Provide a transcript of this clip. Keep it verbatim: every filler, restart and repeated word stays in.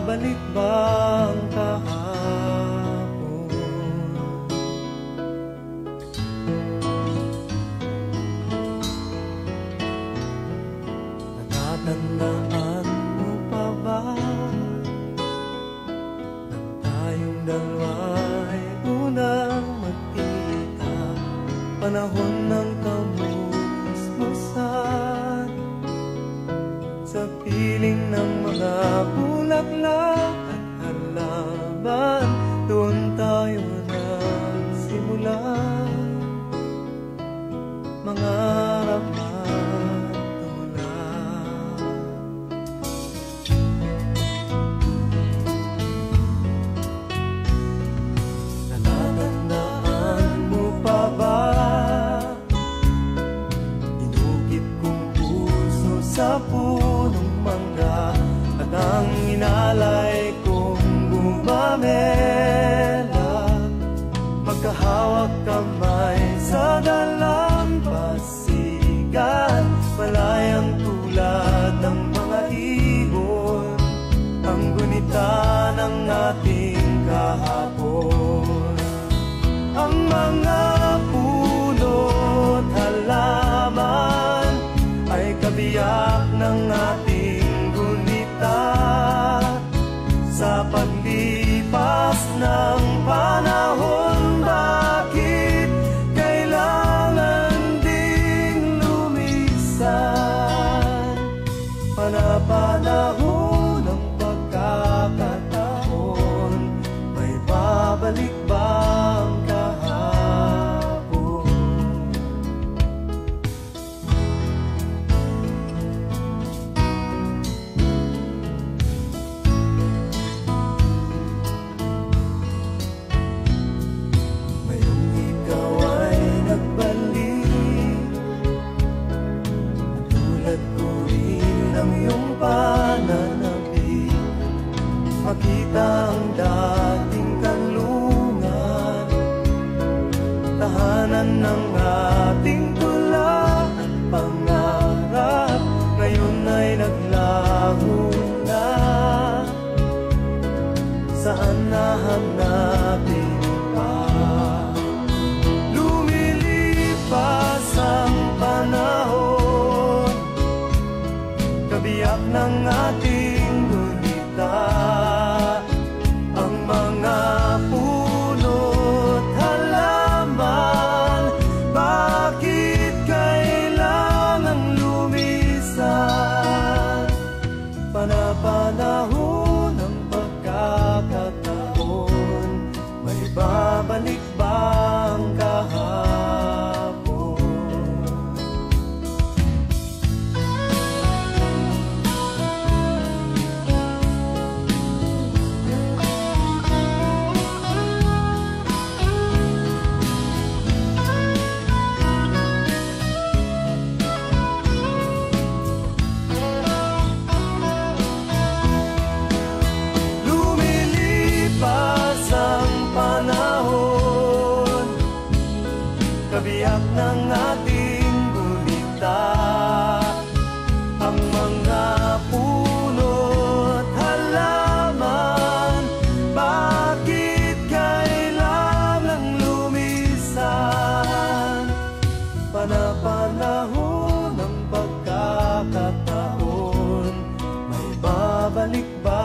babalik ba ang kahapon? Natatandaan mo pa ba nang tayong dalawa'y unang magkita? Panahon ng kamusmusan sa piling ng mga bulaklak at halaman. Doon tayo nagsimula mangarap at tumulak. Natatandaan mo pa ba inukit kong puso sa punong mangga at ang inalay kong gumamela, magkahawak kamay sa dalampasigan, malayang tulad ng mga ibon, ang gunita ng ating kahapon. Ang mga puno't halaman ay kabiyak ng ating gunita sa paglipas ng panahon. Bakit kailangan ding lumisan? Panapanahon ng pagkakataon, may babalik ba ang kahapon? Ngayong ikaw ay nagbalik, tulad ko rin ang iyong pananabik, makita ang dating kanlungan, tahanan ng ating tula at pangarap, ngayon ay naglaho na. Saan nahanapin pa? Lumilipas ang panahon, kabiyak ng ating gunita, ang mga puno't halaman. Bakit kailangan lumisan? Panapanahon ng pagkakataon, may babalik ba ang kahapon? Lumilipas ang panahon, kabiyak ng ating gunita, ang mga puno't halaman. Bakit kailangan lumisan? Panapanahon ng pagkakataon, may babalik ba